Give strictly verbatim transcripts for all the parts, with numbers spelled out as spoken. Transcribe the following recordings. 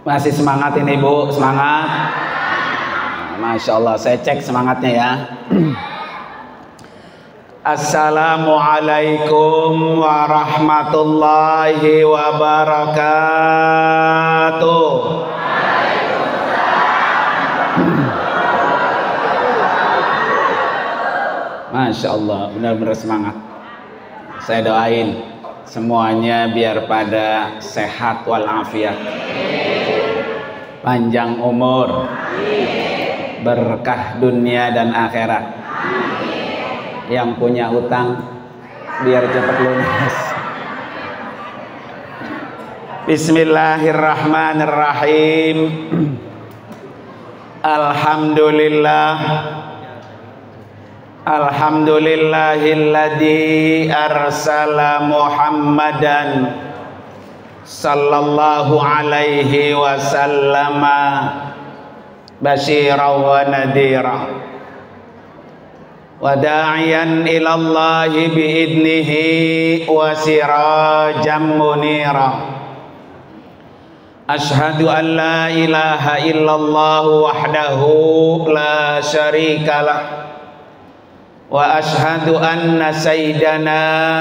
Masih semangat ini Bu, semangat. Masya Allah, saya cek semangatnya ya. Assalamualaikum warahmatullahi wabarakatuh. Masya Allah, benar-benar semangat. Saya doain semuanya biar pada sehat walafiat, panjang umur, berkah dunia dan akhirat. Yang punya utang biar cepat lunas. Bismillahirrahmanirrahim. Alhamdulillah. Alhamdulillahilladzi arsala Muhammadan sallallahu alaihi wasallama basyiran wa nadhira wa da'iyan ila Allahi biidnihi wa sirajan munira. Ashhadu an la ilaha illallah wahdahu la syarikalah wa ashhadu anna sayyidana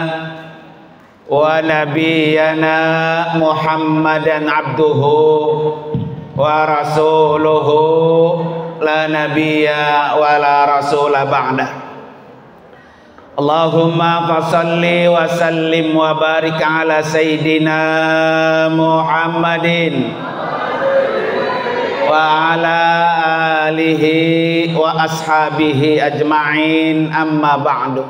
wa nabiyyana Muhammadan abduhu wa rasuluhu la nabiyya wa la rasula ba'dah. Allahumma fasalli wa sallim wa barik ala sayyidina Muhammadin wa ala alihi wa ashabihi ajma'in, amma ba'du.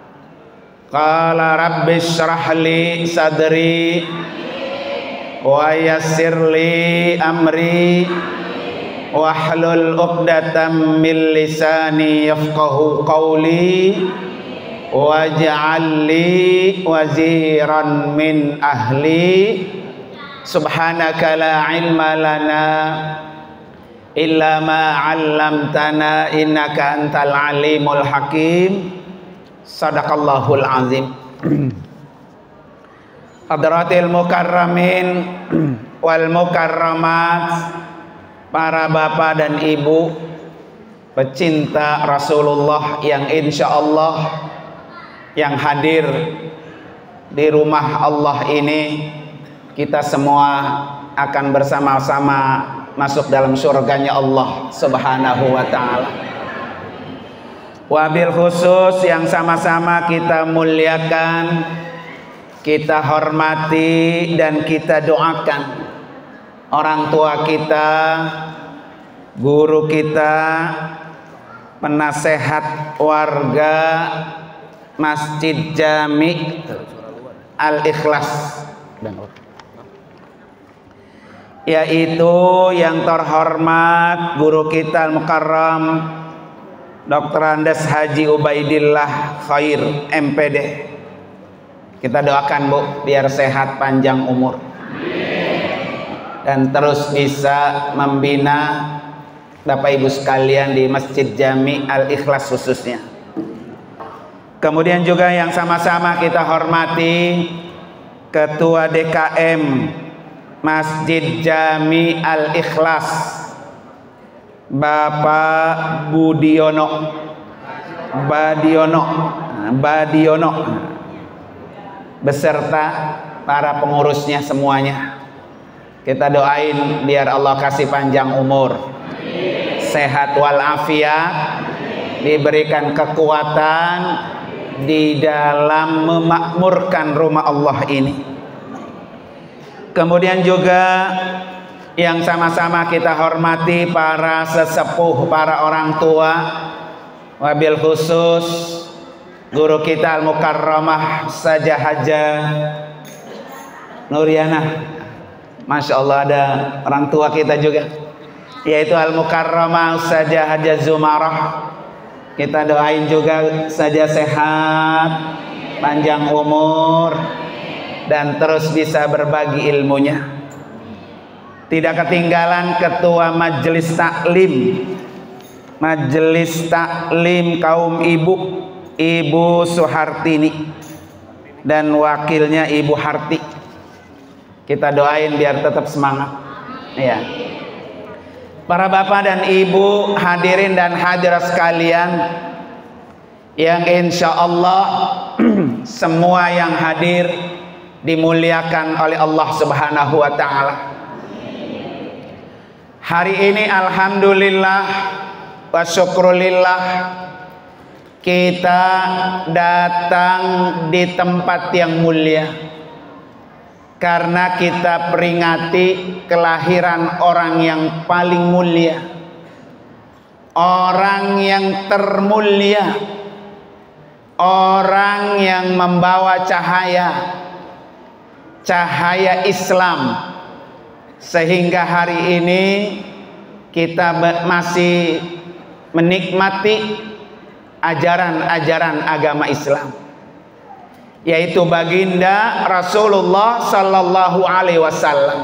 Qala rabbi shrah li sadri wa yassir li amri wahlul uqdatam min lisani yafqahu qawli waj'al li waziran min ahli. Subhanaka la ilma lana illa ma 'allamtana innaka antal alimul hakim. Sadaqallahul azim. Hadratil mukarramin wal mukarramat, para bapak dan ibu pecinta Rasulullah yang insya Allah yang hadir di rumah Allah ini, kita semua akan bersama-sama masuk dalam surganya Allah subhanahu wa ta'ala. Wabil khusus yang sama-sama kita muliakan, kita hormati dan kita doakan orang tua kita, guru kita, penasehat warga Masjid Jami Al-Ikhlas, yaitu yang terhormat guru kita Al-Mukarram Doktor Andes Haji Ubaidillah Khair M P D. Kita doakan Bu biar sehat panjang umur dan terus bisa membina Bapak Ibu sekalian di Masjid Jami Al-Ikhlas khususnya. Kemudian juga yang sama-sama kita hormati Ketua D K M Masjid Jami Al-Ikhlas Bapak Budiono Badiono Badiono beserta para pengurusnya semuanya. Kita doain biar Allah kasih panjang umur, sehat walafiat, diberikan kekuatan di dalam memakmurkan rumah Allah ini. Kemudian juga yang sama-sama kita hormati para sesepuh, para orang tua, wabil khusus guru kita Al-Mukarramah Saja Haja Nuriana. Masya Allah, ada orang tua kita juga, yaitu Al-Mukarramah Saja Haja Zumarah. Kita doain juga saja sehat, panjang umur, dan terus bisa berbagi ilmunya. Tidak ketinggalan Ketua Majelis Taklim Majelis Taklim kaum ibu, Ibu Suhartini, dan wakilnya Ibu Harti. Kita doain biar tetap semangat, Ya. Para bapak dan ibu, hadirin dan hadirat sekalian, yang insya Allah semua yang hadir dimuliakan oleh Allah Subhanahu wa Ta'ala. Hari ini alhamdulillah wa syukrulillah kita datang di tempat yang mulia karena kita peringati kelahiran orang yang paling mulia, orang yang termulia, orang yang membawa cahaya cahaya Islam, sehingga hari ini kita masih menikmati ajaran-ajaran agama Islam, yaitu baginda Rasulullah Sallallahu Alaihi Wasallam.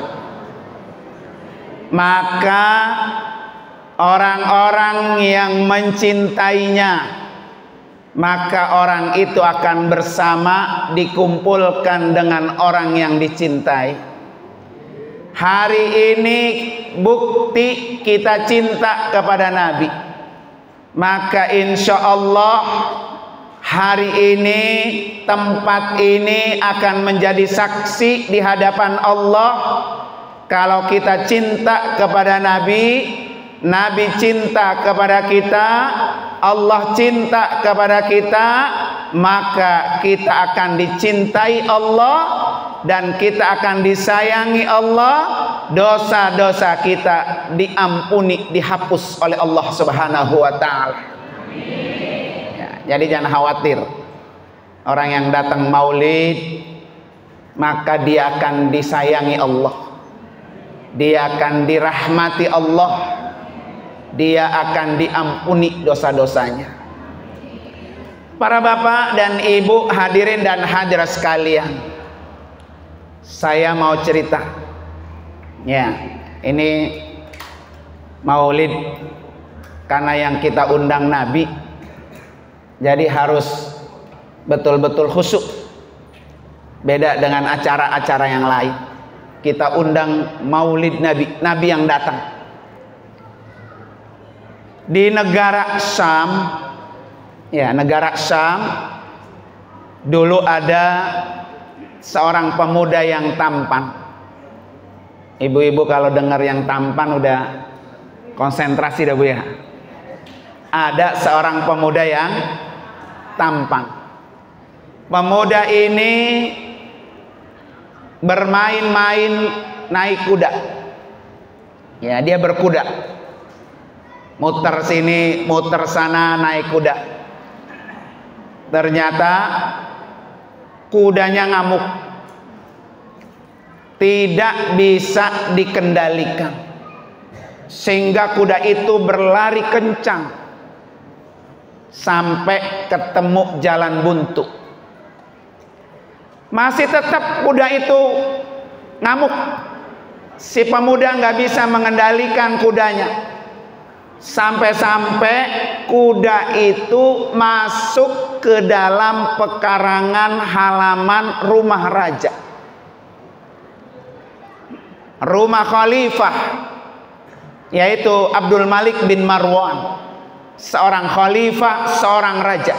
Maka orang-orang yang mencintainya, maka orang itu akan bersama dikumpulkan dengan orang yang dicintai. Hari ini bukti kita cinta kepada Nabi, maka insya Allah hari ini tempat ini akan menjadi saksi di hadapan Allah. Kalau kita cinta kepada Nabi, Nabi cinta kepada kita, Allah cinta kepada kita, maka kita akan dicintai Allah dan kita akan disayangi Allah. Dosa-dosa kita diampuni, dihapus oleh Allah Subhanahu wa Ta'ala. Ya, jadi jangan khawatir, orang yang datang maulid maka dia akan disayangi Allah, dia akan dirahmati Allah, dia akan diampuni dosa-dosanya. Para bapak dan ibu, hadirin dan hadirat sekalian, saya mau cerita. Ya, ini maulid karena yang kita undang Nabi, jadi harus betul-betul khusyuk. Beda dengan acara-acara yang lain. Kita undang maulid Nabi, Nabi yang datang. Di negara Syam, ya negara Syam, dulu ada seorang pemuda yang tampan. Ibu-ibu kalau dengar yang tampan udah konsentrasi dah bu ya. Ada seorang pemuda yang tampan. Pemuda ini bermain-main naik kuda. Ya, dia berkuda. Muter sini, muter sana naik kuda. Ternyata kudanya ngamuk, tidak bisa dikendalikan, sehingga kuda itu berlari kencang sampai ketemu jalan buntu. Masih tetap kuda itu ngamuk. Si pemuda nggak bisa mengendalikan kudanya, sampai-sampai kuda itu masuk ke dalam pekarangan halaman rumah raja, rumah khalifah, yaitu Abdul Malik bin Marwan, seorang khalifah, seorang raja.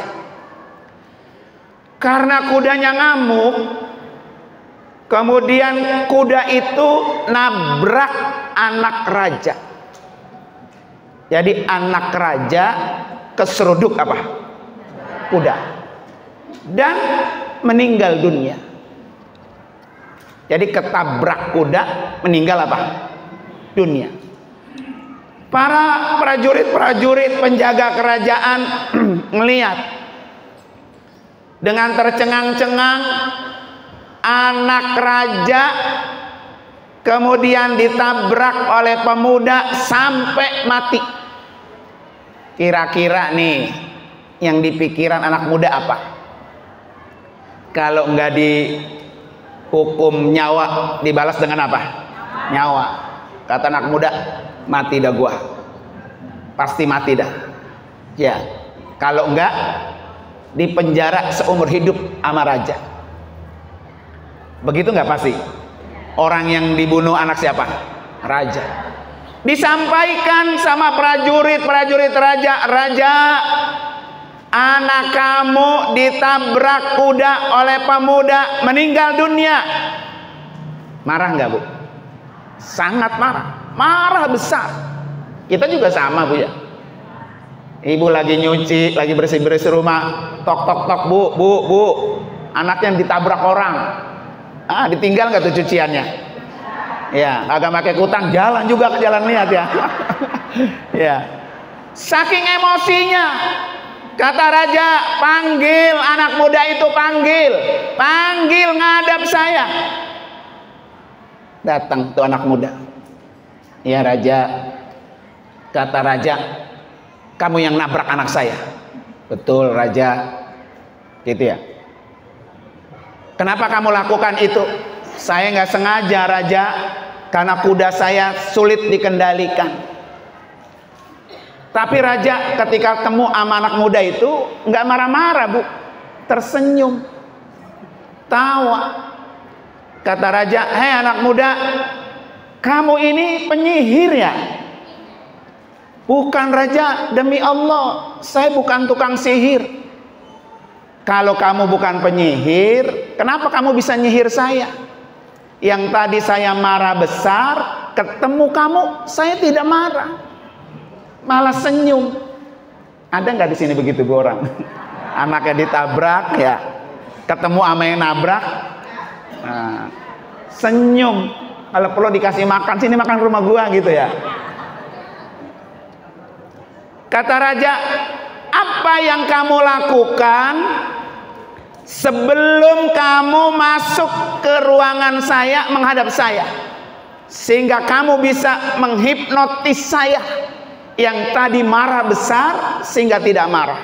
Karena kudanya ngamuk, kemudian kuda itu nabrak anak raja. Jadi anak raja keseruduk apa? Kuda, dan meninggal dunia. Jadi ketabrak kuda, meninggal apa? Dunia. Para prajurit-prajurit penjaga kerajaan melihat dengan tercengang-cengang anak raja kemudian ditabrak oleh pemuda sampai mati. Kira-kira nih yang dipikiran anak muda apa? Kalau nggak dihukum nyawa, dibalas dengan apa? Nyawa. Kata anak muda, mati dah gua, pasti mati dah. Ya, kalau enggak dipenjara seumur hidup sama raja. Begitu nggak pasti? Orang yang dibunuh anak siapa? raja. Disampaikan sama prajurit-prajurit raja, raja, anak kamu ditabrak kuda oleh pemuda, meninggal dunia. Marah nggak, Bu? Sangat marah, marah besar. Kita juga sama, Bu ya. Ibu lagi nyuci, lagi bersih-bersih rumah, tok tok tok, Bu, Bu, Bu, anaknya ditabrak orang. Ah, ditinggal nggak tuh cuciannya? Ya, agak pakai kutang, jalan juga ke jalan lihat ya. Ya, saking emosinya, kata raja, panggil anak muda itu, panggil, panggil ngadap saya. Datang tuh anak muda. Ya raja, kata raja, kamu yang nabrak anak saya. Betul raja, gitu ya. Kenapa kamu lakukan itu? Saya nggak sengaja raja, karena kuda saya sulit dikendalikan. Tapi raja ketika ketemu sama anak muda itu nggak marah-marah, Bu, tersenyum, tawa. Kata raja, hei anak muda, kamu ini penyihir ya? Bukan raja, demi Allah, saya bukan tukang sihir. Kalau kamu bukan penyihir, kenapa kamu bisa nyihir saya? Yang tadi saya marah besar, ketemu kamu saya tidak marah, malah senyum. Ada nggak di sini begitu, Bu, orang? Anaknya ditabrak ya, ketemu sama yang nabrak, nah, senyum. Kalau perlu dikasih makan, sini makan rumah gua gitu ya. Kata raja, apa yang kamu lakukan sebelum kamu masuk ke ruangan saya, menghadap saya, sehingga kamu bisa menghipnotis saya yang tadi marah besar sehingga tidak marah?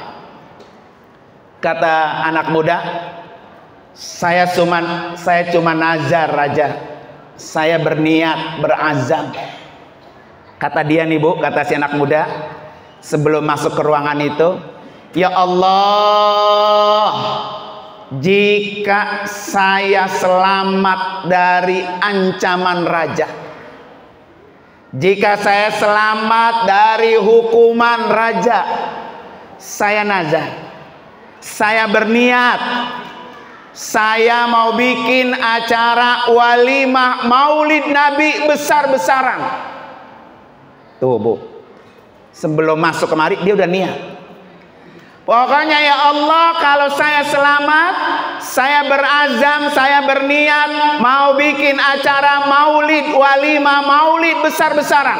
Kata anak muda, saya cuma saya cuma nazar raja, saya berniat, berazam. Kata dia nih, Bu, kata si anak muda, sebelum masuk ke ruangan itu, ya Allah, jika saya selamat dari ancaman raja, jika saya selamat dari hukuman raja, saya nazar, saya berniat, saya mau bikin acara walimah maulid Nabi besar-besaran. Tuh, Bu, sebelum masuk kemari dia udah niat. Pokoknya ya Allah, kalau saya selamat, saya berazam, saya berniat mau bikin acara maulid, walimah maulid besar-besaran.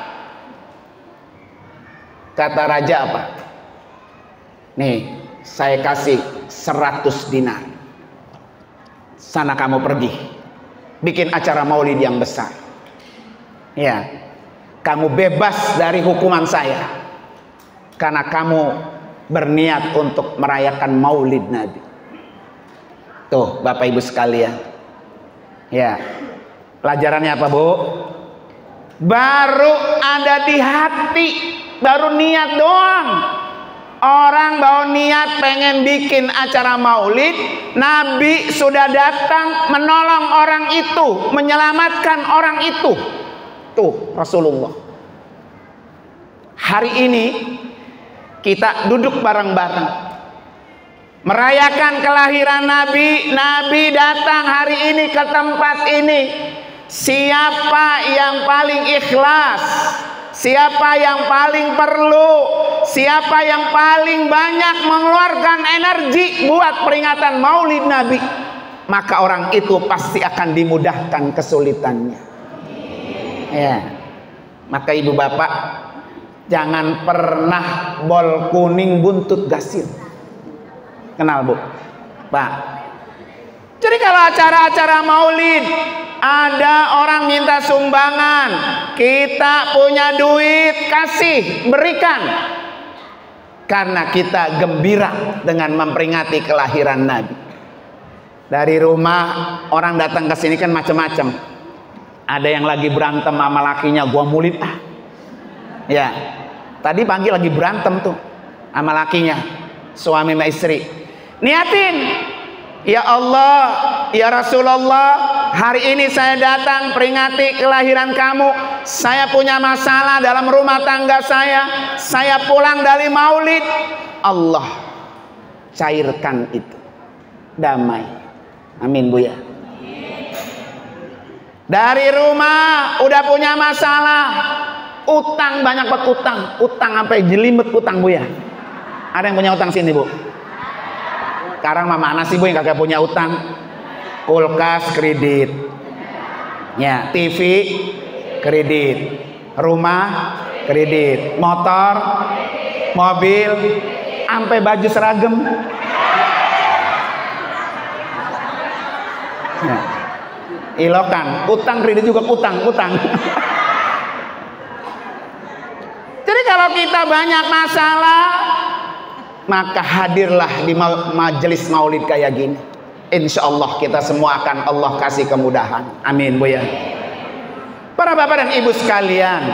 Kata raja apa? Nih, saya kasih seratus dinar. Sana kamu pergi, bikin acara maulid yang besar. Ya, kamu bebas dari hukuman saya, karena kamu berniat untuk merayakan maulid Nabi. Tuh Bapak Ibu sekalian, ya, pelajarannya apa, Bu? Baru ada di hati, baru niat doang. Orang bawa niat pengen bikin acara maulid, Nabi sudah datang menolong orang itu, menyelamatkan orang itu. Tuh Rasulullah. Hari ini kita duduk bareng-bareng merayakan kelahiran Nabi. Nabi datang hari ini ke tempat ini. Siapa yang paling ikhlas? Siapa yang paling perlu? Siapa yang paling banyak mengeluarkan energi buat peringatan maulid Nabi? Maka orang itu pasti akan dimudahkan kesulitannya. Ya. Maka ibu bapak, jangan pernah bol kuning buntut gasir. Kenal, Bu? Pak. Jadi kalau acara-acara maulid ada orang minta sumbangan, kita punya duit, kasih, berikan. Karena kita gembira dengan memperingati kelahiran Nabi. Dari rumah orang datang ke sini kan macam-macam. Ada yang lagi berantem sama lakinya, gua maulid ah. Ya, tadi pagi lagi berantem tuh sama lakinya, suami sama istri. Niatin, ya Allah, ya Rasulullah, hari ini saya datang peringati kelahiran kamu. Saya punya masalah dalam rumah tangga saya. Saya pulang dari maulid. Allah cairkan itu. Damai. Amin, Bu ya. Dari rumah udah punya masalah. Utang, banyak banget utang. Utang sampai jelimet utang, Bu ya. Ada yang punya utang sini, Bu? Sekarang mah mana sih, Bu, yang kagak punya utang? Kulkas kredit, ya, T V kredit, rumah kredit, motor, mobil, sampai baju seragam. Ya. Ilokan, utang kredit juga utang, utang. Jadi kalau kita banyak masalah, maka hadirlah di majelis maulid kayak gini. Insya Allah kita semua akan Allah kasih kemudahan. Amin, Bu ya. Para bapak dan ibu sekalian,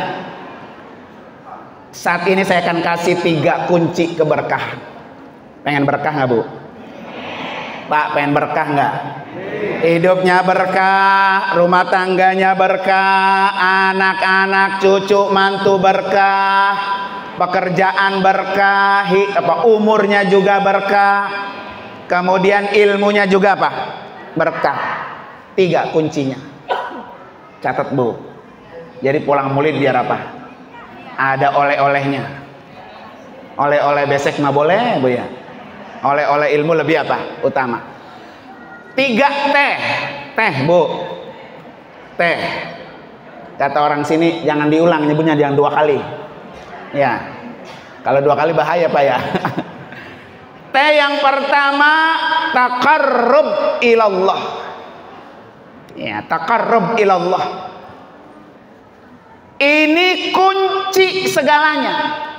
saat ini saya akan kasih tiga kunci keberkahan. Pengen berkah nggak, Bu? Pak, pengen berkah nggak? Hidupnya berkah, rumah tangganya berkah, anak-anak cucu mantu berkah, pekerjaan berkah, apa umurnya juga berkah, kemudian ilmunya juga apa? Berkah. Tiga kuncinya. Catat, Bu. Jadi pulang maulid biar apa? Ada oleh-olehnya. Oleh-oleh besek mah boleh, Bu ya. Oleh-oleh ilmu lebih apa? Utama. Tiga teh. Teh, Bu. Teh. Kata orang sini jangan diulang nyebutnya, jangan dua kali. Ya, kalau dua kali bahaya, Pak ya. Teh yang pertama taqarrub ilallah. Ya, taqarrub ilallah. Ini kunci segalanya.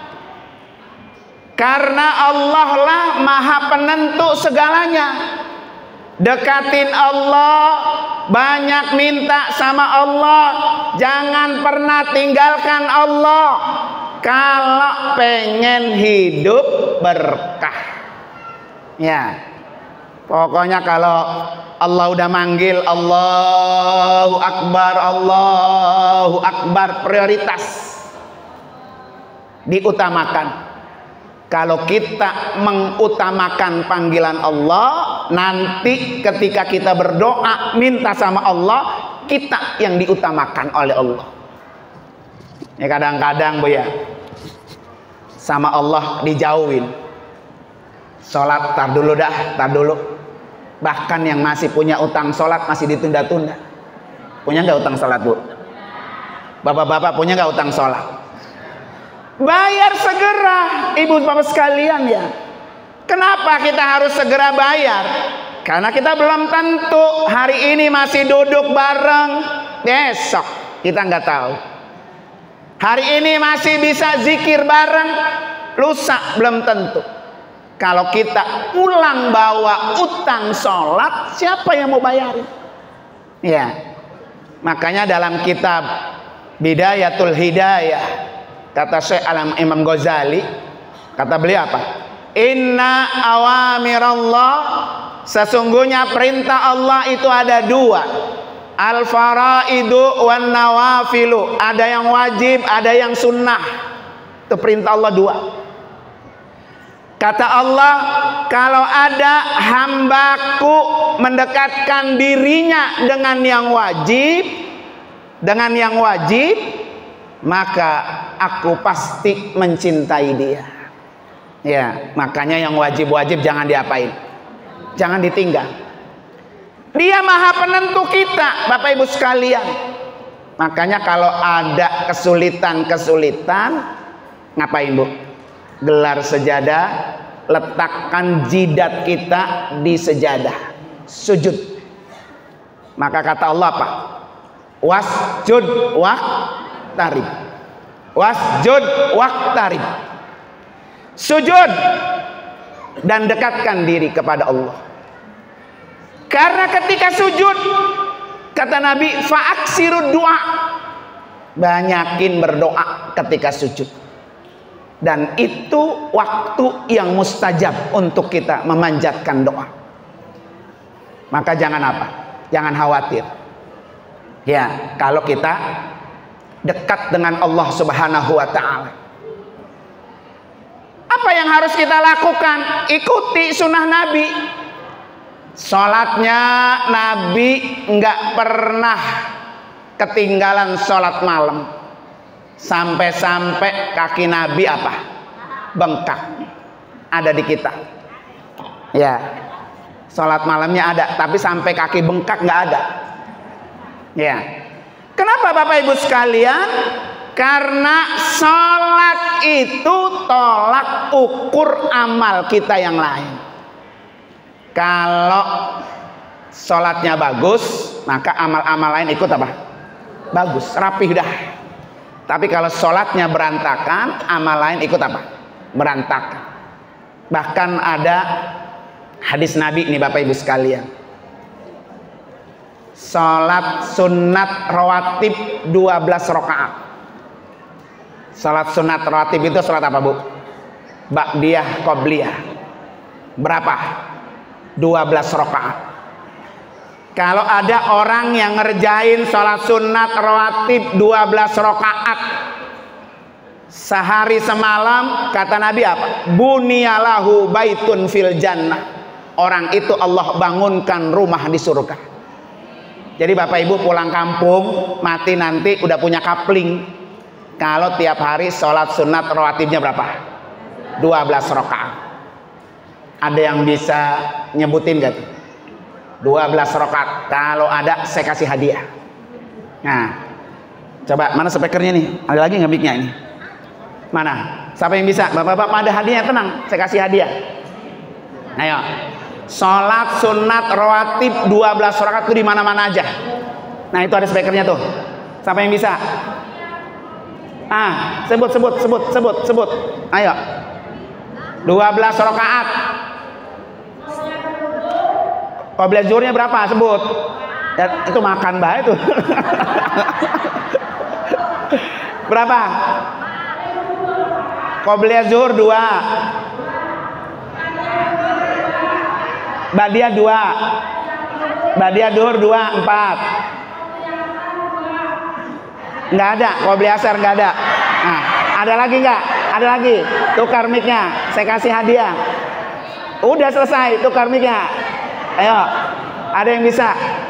Karena Allah lah Maha Penentu segalanya. Dekatin Allah, banyak minta sama Allah, jangan pernah tinggalkan Allah. Kalau pengen hidup berkah, ya, pokoknya kalau Allah udah manggil Allahu Akbar, Allahu Akbar, prioritas diutamakan. Kalau kita mengutamakan panggilan Allah, nanti ketika kita berdoa minta sama Allah, kita yang diutamakan oleh Allah. Ya kadang-kadang, Bu ya, sama Allah dijauhin. Sholat tar dulu dah, tar dulu. Bahkan yang masih punya utang sholat masih ditunda-tunda. Punya nggak utang sholat, Bu? Bapak-bapak punya nggak utang sholat? Bayar segera, ibu bapak sekalian ya. Kenapa kita harus segera bayar? Karena kita belum tentu hari ini masih duduk bareng, besok kita nggak tahu. Hari ini masih bisa zikir bareng, lusa belum tentu. Kalau kita pulang bawa utang sholat, siapa yang mau bayarin? Ya, makanya dalam kitab Bidayatul Hidayah, kata Syekh Alam Imam Ghazali, kata beliau apa? Inna awamirallah, sesungguhnya perintah Allah itu ada dua. Al-faraidu wan nawafilu, ada yang wajib, ada yang sunnah. Itu perintah Allah dua. Kata Allah, kalau ada hambaku mendekatkan dirinya dengan yang wajib, dengan yang wajib, maka aku pasti mencintai dia. Ya, makanya yang wajib-wajib jangan diapain, jangan ditinggal. Dia Maha Penentu kita, Bapak Ibu sekalian. Makanya kalau ada kesulitan-kesulitan, ngapain, Bu? Gelar sejadah, letakkan jidat kita di sejadah, sujud. Maka kata Allah apa? Wasjud waqtarib. Wasjud waqtarib. Sujud dan dekatkan diri kepada Allah. Karena ketika sujud, kata Nabi, fa'aksiru doa, banyakin berdoa ketika sujud. Dan itu waktu yang mustajab untuk kita memanjatkan doa. Maka jangan apa? Jangan khawatir. Ya, kalau kita dekat dengan Allah Subhanahu wa taala. Apa yang harus kita lakukan? Ikuti sunnah Nabi. Sholatnya Nabi nggak pernah ketinggalan sholat malam. Sampai-sampai kaki Nabi apa? Bengkak. Ada di kita. Ya, sholat malamnya ada, tapi sampai kaki bengkak nggak ada. Ya, kenapa Bapak Ibu sekalian? Karena sholat itu tolak ukur amal kita yang lain. Kalau sholatnya bagus, maka amal-amal lain ikut apa? Bagus, rapih dah. Tapi kalau sholatnya berantakan, amal lain ikut apa? Berantakan. Bahkan ada hadis Nabi nih Bapak Ibu sekalian. Sholat sunat rawatib dua belas rakaat. Sholat sunat rawatib itu sholat apa Bu? Ba'diyah qobliyah. Berapa? dua belas rakaat. Kalau ada orang yang ngerjain sholat sunat rawatib dua belas rakaat sehari semalam, kata Nabi apa? Bunyalahu baitun fil jannah. Orang itu Allah bangunkan rumah di surga. Jadi Bapak Ibu pulang kampung, mati nanti udah punya kapling. Kalau tiap hari sholat sunat rawatibnya berapa? dua belas rakaat. Ada yang bisa nyebutin gak? dua belas rakaat. Kalau ada saya kasih hadiah. Nah, coba mana speakernya nih? Ada lagi nggak mic-nya ini? Mana? Siapa yang bisa? Bapak-bapak ada hadiahnya, tenang, saya kasih hadiah. Ayo. Sholat sunat rawatib dua belas rakaat itu di mana-mana aja. Nah, itu ada speakernya tuh. Siapa yang bisa? Ah, sebut sebut sebut sebut sebut. Ayo. dua belas rakaat. Qobliyah zuhurnya berapa? Sebut. Ya, itu makan bae itu. Berapa? Qobliyah zuhur dua. Ba'diyah dua. Ba'diyah zuhur dua, empat. Enggak ada, qobliyah asar enggak ada. Nah, ada lagi enggak? Ada lagi. Tukar mic-nya, saya kasih hadiah. Udah selesai, tukar mic-nya. Ayo, ada yang bisa?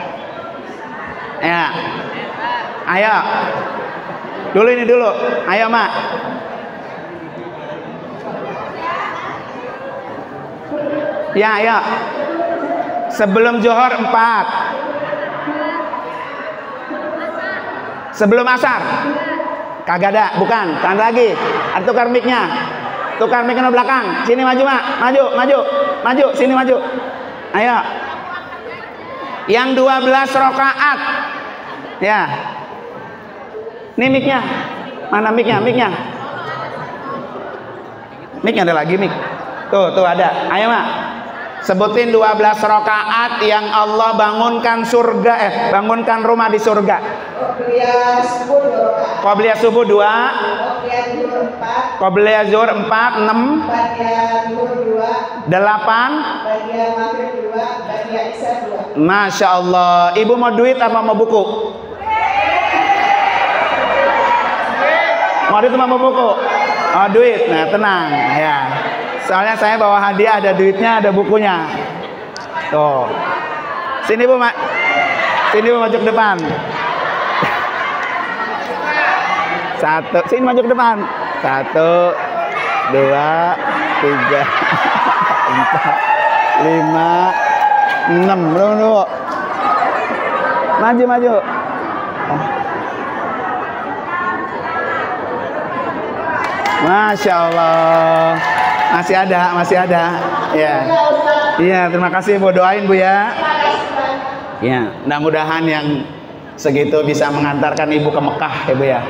Ya. Ayo. Dulu ini dulu. Ayo, Mak. Ya, ayo. Sebelum Johor empat. Sebelum asar. Kagak ada, bukan. Tahan lagi. Ada tukar mic-nya. Tukar mic-nya belakang. Sini maju, Mak. Maju, maju. Maju, sini maju. Ayo. Yang dua belas rakaat. Ya. Ini mic-nya. Mana mic-nya? Mic-nya. Mic-nya ada lagi mic. Tuh, tuh ada. Ayo, Mak. Sebutin dua belas rakaat yang Allah bangunkan surga eh bangunkan rumah di surga. Qobliyah subuh dua. Qobliyah subuh dua. Qobliyah zuhur empat, enam. Ba'diyah zuhur dua. delapan. Ba'diyah maghrib dua, ba'diyah isya dua. Masya Allah. Ibu mau duit apa mau buku? Mau duit apa mau buku? Oh, duit. Nah, tenang ya. Soalnya saya bawa hadiah, ada duitnya, ada bukunya. Tuh. Sini Bu, Mak. Sini Bu, maju ke depan. Satu, sini maju ke depan. Satu, dua, tiga, empat, lima, enam. Belum dulu. Maju, maju. Masya Allah. Masih ada, masih ada. Ya. Iya, terima kasih Bu, doain Bu ya. Ya, mudah-mudahan yang segitu bisa mengantarkan Ibu ke Mekah ya Bu ya.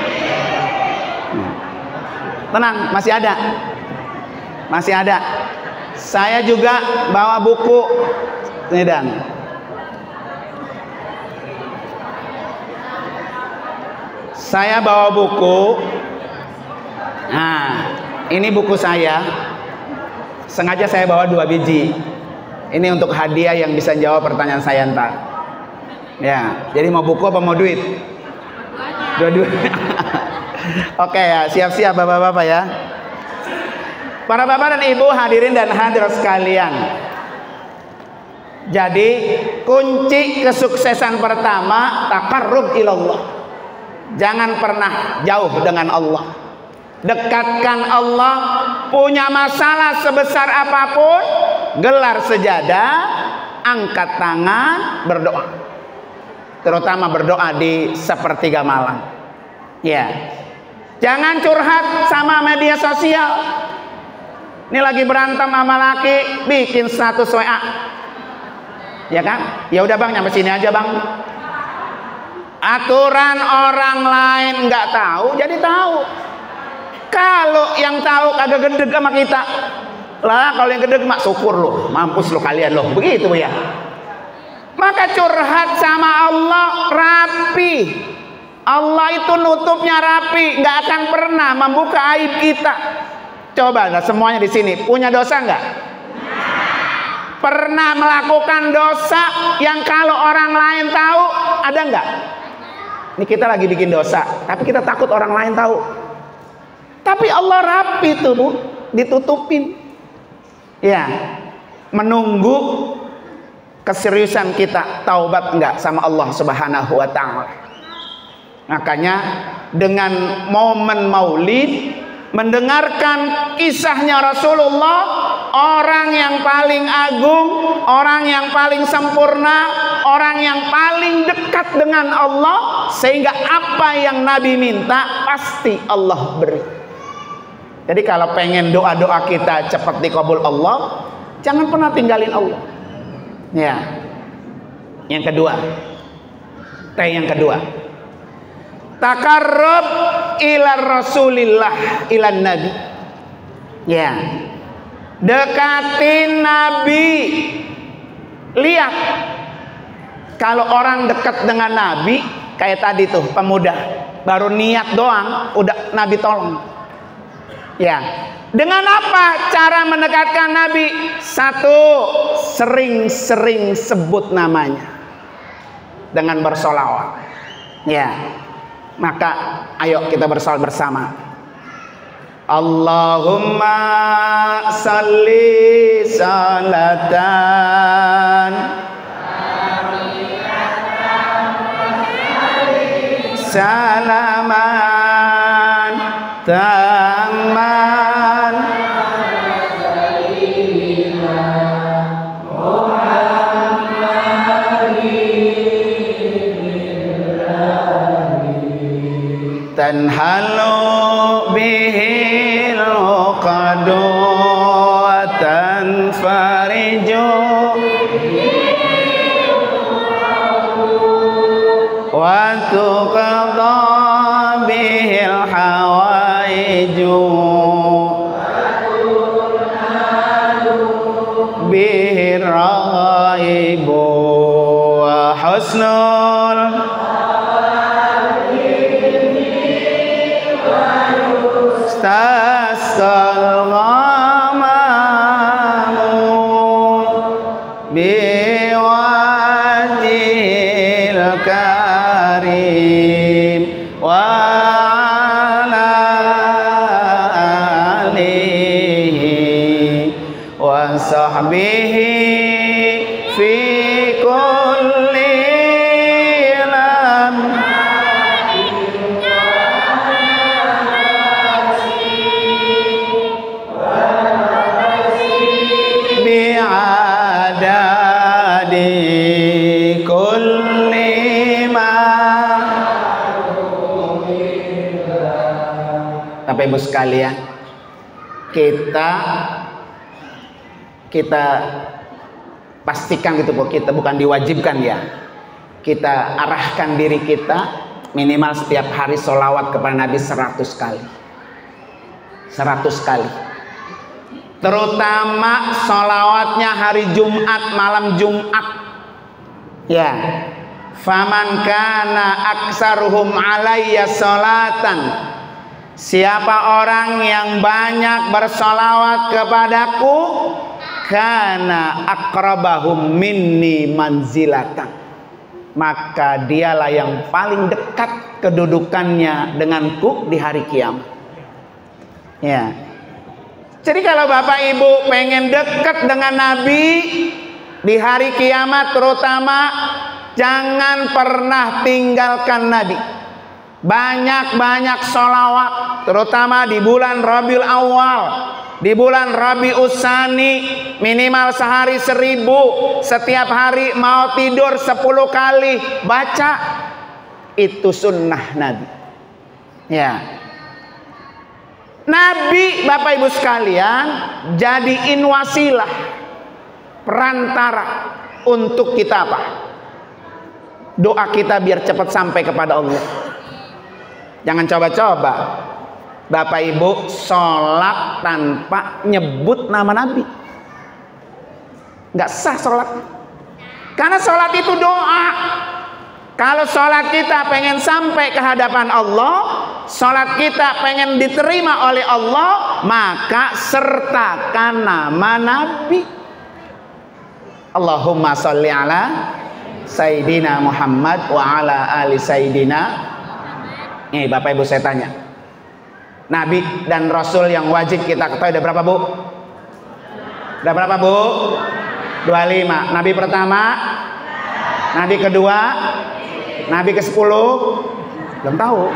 Tenang, masih ada. Masih ada. Saya juga bawa buku. Ini Dan. Saya bawa buku. Nah, ini buku saya. Sengaja saya bawa dua biji. Ini untuk hadiah yang bisa jawab pertanyaan saya ntar. Ya, jadi mau buku apa mau duit? Dua-duanya. Oke ya, siap-siap bapak-bapak ya. Para bapak dan ibu hadirin dan hadirat sekalian. Jadi kunci kesuksesan pertama taqarrub ilallah. Jangan pernah jauh dengan Allah. Dekatkan Allah. Punya masalah sebesar apapun, gelar sejadah, angkat tangan, berdoa. Terutama berdoa di sepertiga malam. Ya. Jangan curhat sama media sosial. Ini lagi berantem sama laki, bikin status W A. Ya kan? Ya udah bang, nyampe sini aja bang. Aturan orang lain nggak tahu, jadi tahu. Kalau yang tahu kagak gedeg sama kita, lah kalau yang gedeg mak syukur loh, mampus lo kalian loh, begitu ya. Maka curhat sama Allah rapi. Allah itu nutupnya rapi, nggak akan pernah membuka aib kita. Coba lah semuanya di sini punya dosa nggak? Pernah melakukan dosa yang kalau orang lain tahu, ada nggak? Ini kita lagi bikin dosa, tapi kita takut orang lain tahu. Tapi Allah rapi tuh bu, ditutupin. Ya, menunggu keseriusan kita taubat enggak sama Allah Subhanahu wa taala. Makanya dengan momen Maulid, mendengarkan kisahnya Rasulullah, orang yang paling agung, orang yang paling sempurna, orang yang paling dekat dengan Allah, sehingga apa yang Nabi minta pasti Allah beri. Jadi kalau pengen doa-doa kita cepat dikabul Allah, jangan pernah tinggalin Allah. Ya. Yang kedua, teh yang kedua, taqarrub ila Rasulillah, ila Nabi. Ya. Dekatin Nabi. Lihat, kalau orang dekat dengan Nabi, kayak tadi tuh pemuda, baru niat doang, udah Nabi tolong. Ya, dengan apa cara mendekatkan Nabi? Satu, sering-sering sebut namanya dengan bersolawat. Ya, maka ayo kita bersolawat bersama. Allahumma salli salatan salaman taman tanhalu bihil qadu wa tanfariju wa tuqadha bihil hawaiju bihir raibu wa husnul tasqal ghamamu biwajhil karim wa ala alihi wa sahbihi fi kulli lam bi'adadi kulli ma. Bapak Ibu sekalian, kita kita pastikan gitu kok, kita bukan diwajibkan ya, kita arahkan diri kita minimal setiap hari sholawat kepada Nabi seratus kali, seratus kali. Terutama sholawatnya hari Jumat, malam Jumat. Ya, faman kana aksaruhum alayya sholatan, siapa orang yang banyak bersolawat kepadaku, kana akrabahum minni manzilatan, maka dialah yang paling dekat kedudukannya denganku di hari kiamat. Ya. Jadi kalau Bapak Ibu pengen dekat dengan Nabi di hari kiamat terutama, jangan pernah tinggalkan Nabi. Banyak-banyak sholawat, terutama di bulan Rabiul Awal, di bulan Rabiul Tsani, minimal sehari seribu. Setiap hari mau tidur sepuluh kali baca. Itu sunnah Nabi. Ya. Nabi, Bapak Ibu sekalian, jadiin wasilah, perantara untuk kita apa? Doa kita biar cepat sampai kepada Allah. Jangan coba-coba Bapak Ibu sholat tanpa nyebut nama Nabi. Nggak sah sholat. Karena sholat itu doa. Kalau sholat kita pengen sampai ke hadapan Allah, sholat kita pengen diterima oleh Allah, maka sertakan nama Nabi. Allahumma sholli ala Sayyidina Muhammad wa ala ali Sayyidina. Nih Bapak Ibu saya tanya, Nabi dan Rasul yang wajib kita ketahui ada berapa Bu? Ada berapa Bu? dua puluh lima. Nabi pertama, Nabi kedua, Nabi ke sepuluh, belum tahu.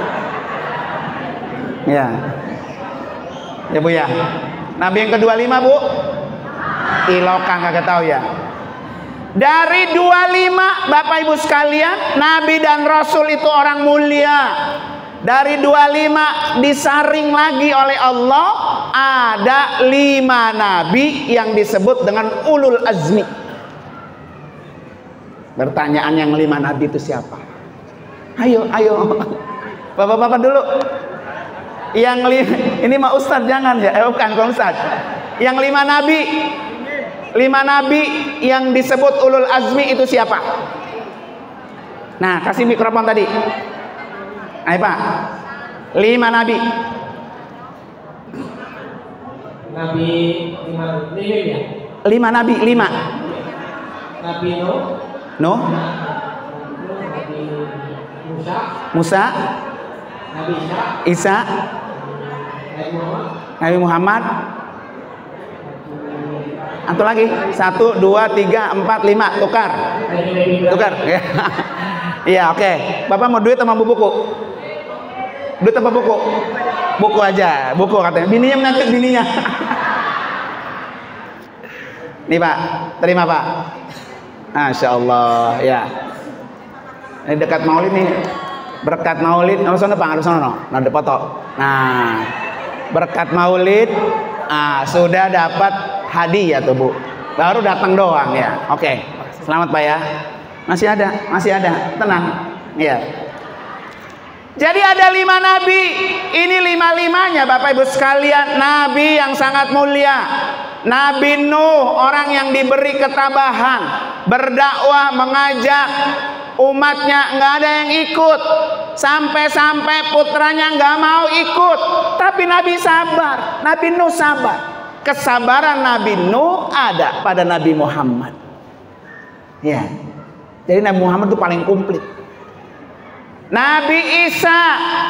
Ya, ya Bu ya. Nabi yang ke dua puluh lima Bu? Ilokang kagak tahu ya. Dari dua puluh lima Bapak Ibu sekalian, Nabi dan Rasul itu orang mulia. Dari dua puluh lima disaring lagi oleh Allah, ada lima nabi yang disebut dengan ulul azmi. Pertanyaan, yang lima nabi itu siapa? Ayo, ayo, bapak-bapak dulu. Yang lima, ini mah Ustadz jangan ya, eh bukan Kang Ustadz. Yang lima nabi, lima nabi yang disebut ulul azmi itu siapa? Nah, kasih mikrofon tadi. Ayo Pak, lima nabi. Nabi lima, lima ya? Lima nabi, lima. Nabi Nuh, Nuh, Nabi Musa, Musa, Nabi Isa, Isa, Nabi Muhammad, Nabi Muhammad. Antu lagi, satu, dua, tiga, empat, lima, tukar, tukar. Iya, oke. Bapak mau duit sama buku? Duit apa buku? Buku aja, buku katanya. Bininya mengatur bininya. Nih Pak, terima Pak. Masya Allah, ya. Ini dekat Maulid nih, berkat Maulid. Harus sana Pak, harus sana. Nah, ada foto. Nah, berkat Maulid, ah, sudah dapat hadiah tuh Bu. Baru datang doang ya. Oke, selamat Pak ya. Masih ada, masih ada. Tenang, ya. Jadi ada lima nabi. Ini lima-limanya Bapak Ibu sekalian, nabi yang sangat mulia. Nabi Nuh, orang yang diberi ketabahan, berdakwah, mengajak umatnya, nggak ada yang ikut. Sampai-sampai putranya nggak mau ikut. Tapi Nabi sabar, Nabi Nuh sabar. Kesabaran Nabi Nuh ada pada Nabi Muhammad. Ya. Jadi Nabi Muhammad itu paling komplit. Nabi Isa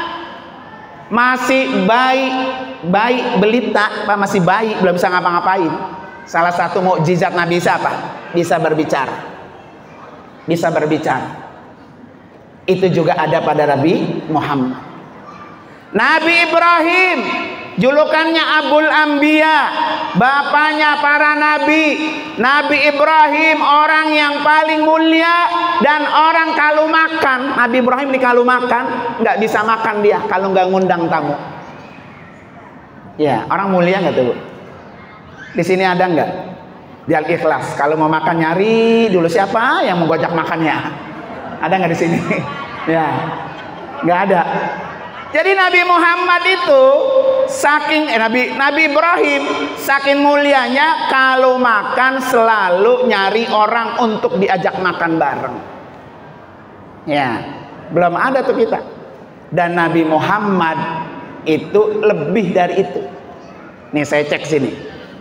masih bayi, bayi belita, Pak, masih bayi, belum bisa ngapa-ngapain. Salah satu mukjizat Nabi Isa apa? Bisa berbicara. Bisa berbicara. Itu juga ada pada Nabi Muhammad. Nabi Ibrahim, julukannya Abul Anbiya, bapaknya para nabi. Nabi Ibrahim orang yang paling mulia, dan orang kalau makan, Nabi Ibrahim ini kalau makan nggak bisa makan dia kalau nggak ngundang tamu. Ya, orang mulia nggak tuh Bu? Di sini ada nggak? Di Al-Ikhlas, kalau mau makan nyari dulu siapa yang menggojak makannya. Ada nggak di sini? Ya, nggak ada. Jadi Nabi Muhammad itu saking eh, Nabi Nabi Ibrahim saking mulianya, kalau makan selalu nyari orang untuk diajak makan bareng. Ya, belum ada tuh kita. Dan Nabi Muhammad itu lebih dari itu. Nih saya cek sini.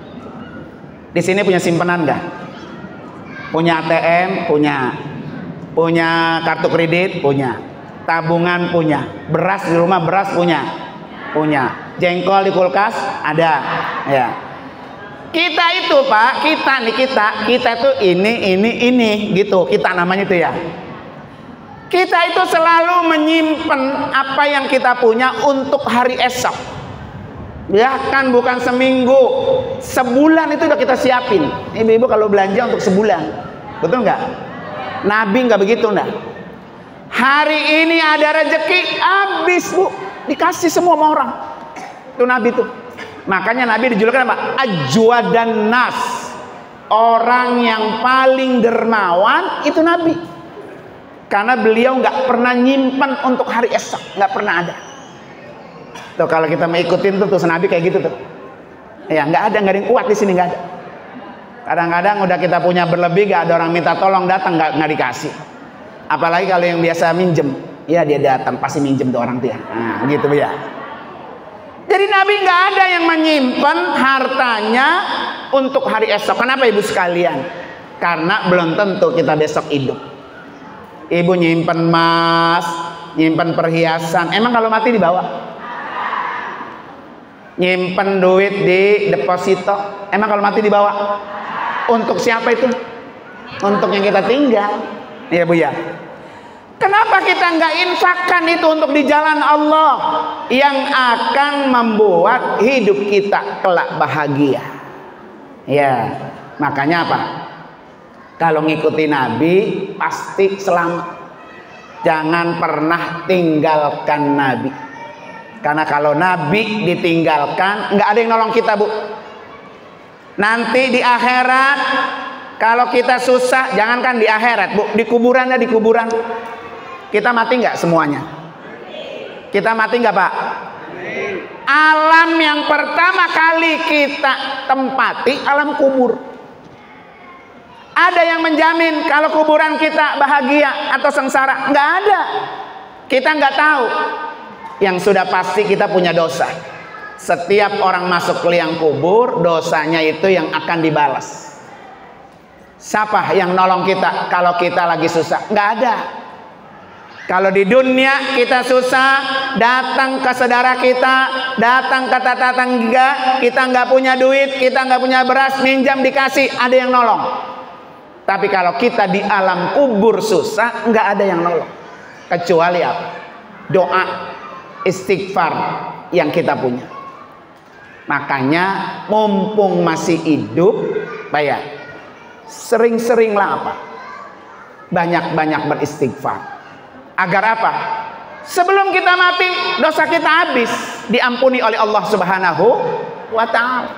Di sini punya simpanan enggak? Punya A T M, punya. Punya kartu kredit? Punya. Tabungan? Punya. Beras di rumah, beras punya? Punya. Jengkol di kulkas? Ada. Ya. Kita itu Pak, kita nih kita, kita itu ini, ini, ini gitu. Kita namanya itu ya. Kita itu selalu menyimpan apa yang kita punya untuk hari esok. Ya kan bukan seminggu, sebulan itu udah kita siapin. Ibu-ibu kalau belanja untuk sebulan, betul nggak? Nabi nggak begitu nggak? Hari ini ada rezeki, habis bu, dikasih semua sama orang. Itu Nabi tuh. Makanya Nabi dijulukan apa? Ajwadan nas. Orang yang paling dermawan itu Nabi. Karena beliau nggak pernah nyimpan untuk hari esok, nggak pernah ada. Tuh kalau kita mau ikutin tuh, tuh Nabi kayak gitu tuh. Ya nggak ada, nggak ada yang kuat di sini, nggak ada. Kadang-kadang udah kita punya berlebih, nggak ada orang minta tolong datang, nggak nggak dikasih. Apalagi kalau yang biasa minjem, ya dia datang pasti minjem tuh orang tuh ya. Nah, gitu ya. Jadi Nabi nggak ada yang menyimpan hartanya untuk hari esok. Kenapa ibu sekalian? Karena belum tentu kita besok hidup. Ibu nyimpan emas, nyimpan perhiasan. Emang kalau mati dibawa? Nyimpan duit di deposito. Emang kalau mati dibawa? Untuk siapa itu? Untuk yang kita tinggal. Iya bu ya. Kenapa kita nggak infakkan itu untuk di jalan Allah yang akan membuat hidup kita kelak bahagia? Ya, makanya apa? Kalau ngikuti Nabi pasti selamat. Jangan pernah tinggalkan Nabi. Karena kalau Nabi ditinggalkan, nggak ada yang nolong kita bu. Nanti di akhirat, kalau kita susah, jangankan di akhirat bu, di kuburan ya di kuburan. Kita mati nggak semuanya? Kita mati nggak pak? Alam yang pertama kali kita tempati alam kubur. Ada yang menjamin kalau kuburan kita bahagia atau sengsara? Nggak ada. Kita nggak tahu. Yang sudah pasti kita punya dosa. Setiap orang masuk ke liang kubur, dosanya itu yang akan dibalas. Siapa yang nolong kita kalau kita lagi susah? Nggak ada. Kalau di dunia kita susah, datang ke saudara kita, datang ke tetangga, kita nggak punya duit, kita nggak punya beras, minjam dikasih, ada yang nolong. Tapi kalau kita di alam kubur susah, nggak ada yang nolong. Kecuali apa? Doa, istighfar yang kita punya. Makanya mumpung masih hidup, bayar. Sering-seringlah apa? Banyak-banyak beristighfar. Agar apa? Sebelum kita mati, dosa kita habis, diampuni oleh Allah Subhanahu wa ta'ala.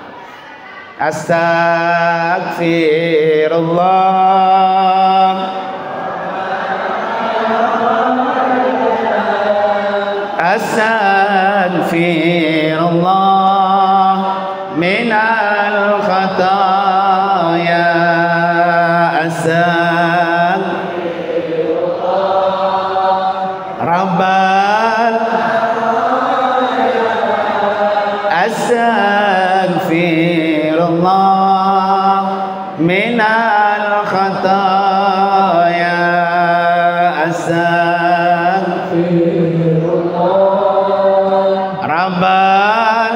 Astagfirullah. Astagfirullah minal khataya. Astagfirullah Rabbal Astagfirullah minal khataya. Astagfirullah Rabbal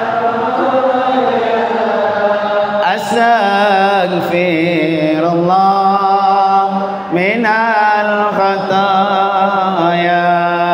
Astagfirullah minal khataya.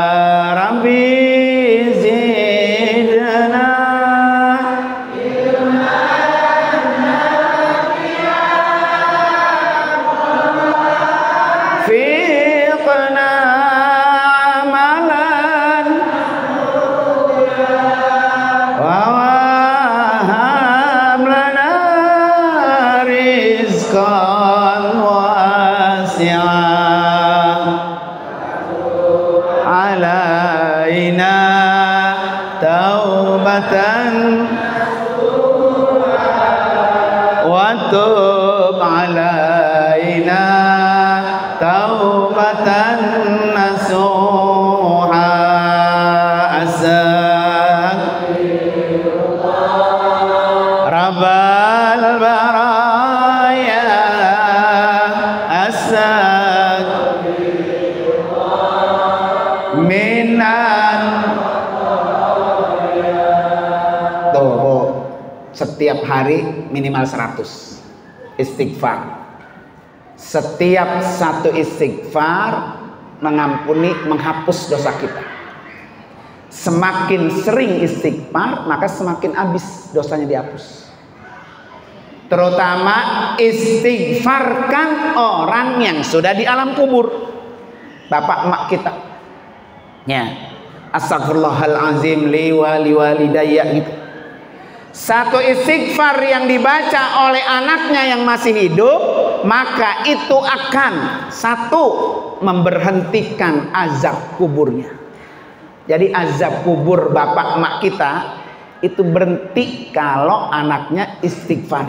Watub alaina taubatan nasuha. Astagfirullah Rabbal baraya. Astagfirullah setiap hari minimal seratus istighfar. Setiap satu istighfar mengampuni, menghapus dosa kita. Semakin sering istighfar, maka semakin habis dosanya dihapus. Terutama istighfarkan orang yang sudah di alam kubur, bapak emak kita. Ya, astagfirullahalazim li wa li walidayya gitu. Satu istighfar yang dibaca oleh anaknya yang masih hidup, maka itu akan satu memberhentikan azab kuburnya. Jadi azab kubur bapak emak kita itu berhenti kalau anaknya istighfar.